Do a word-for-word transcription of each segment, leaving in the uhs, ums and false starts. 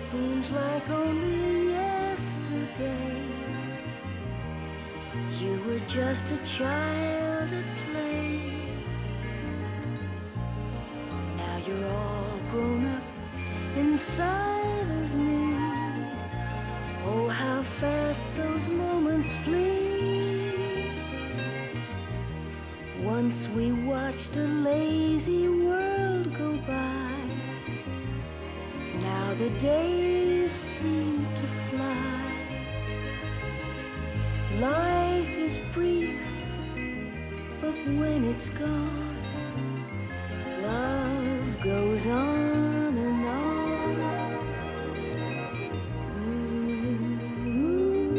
seems like only yesterday you were just a child at play. Now you're all grown up inside of me. Oh, how fast those moments flee. Once we watched a lazy world go by. Now the days seem to fly. Life is brief, but when it's gone, love goes on and on. Ooh,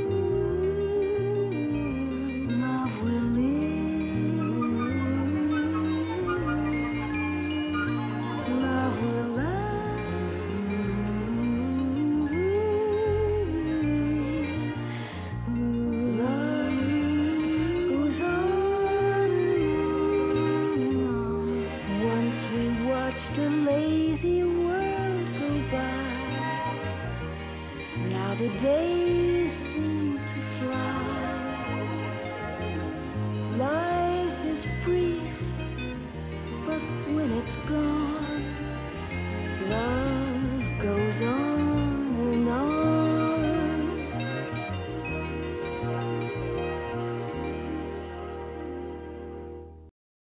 love will live, love will last. Love goes on and on. Once we watched a lazy world go by. Now the days seem to fly. Life is brief, but when it's gone, love goes on.